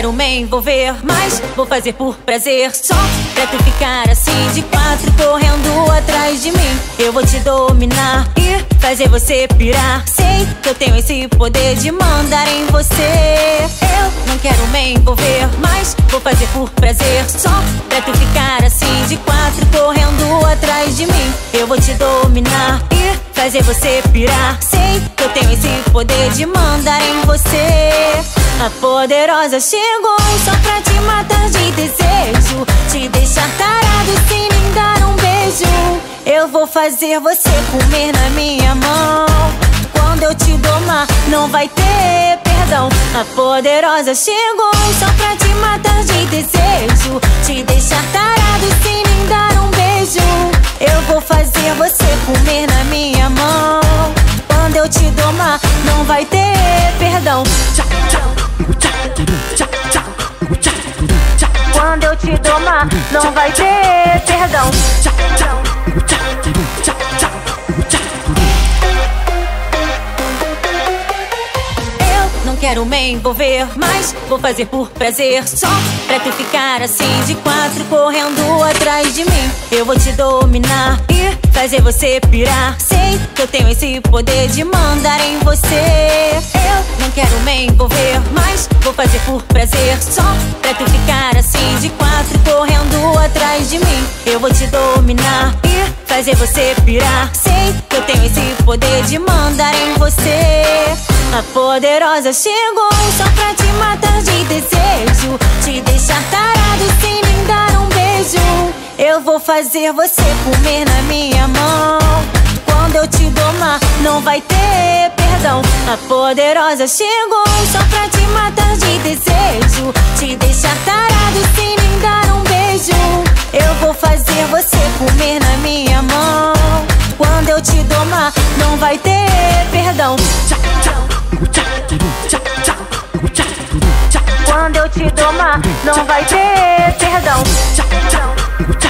quero me envolver, mas vou fazer por prazer, só pra tu ficar assim de quatro, correndo atrás de mim. Eu vou te dominar e fazer você pirar. Sei que eu tenho esse poder de mandar em você. Eu não quero me envolver, mas vou fazer por prazer, só pra tu ficar assim de quatro, correndo atrás de mim. Eu vou te dominar e fazer você pirar. Sei que eu tenho esse poder de mandar em você. A poderosa chegou só pra te matar de desejo, te deixar tarado sem nem dar um beijo. Eu vou fazer você comer na minha mão. Quando eu te domar, não vai ter perdão. A poderosa chegou só pra te matar de desejo, te deixar tarado sem nem dar um beijo. Eu vou fazer você comer na minha mão. Quando eu te domar, não vai ter perdão. Quando eu te domar, não vai ter perdão. Não quero me envolver, mas vou fazer por prazer, só pra tu ficar assim de quatro, correndo atrás de mim. Eu vou te dominar e fazer você pirar. Sei que eu tenho esse poder de mandar em você. Eu não quero me envolver, mas vou fazer por prazer, só pra tu ficar assim de quatro, correndo atrás de mim. Eu vou te dominar e fazer você pirar. Sei que eu tenho esse poder de mandar em você. A poderosa chegou só pra te matar de desejo, te deixar tarado sem nem dar um beijo. Eu vou fazer você comer na minha mão. Quando eu te domar, não vai ter perdão. A poderosa chegou só pra te matar de desejo, te deixar tarado sem nem dar um beijo. Eu vou fazer você comer na minha mão. Quando eu te domar, não vai ter perdão. Quando eu te domar, não vai ter perdão.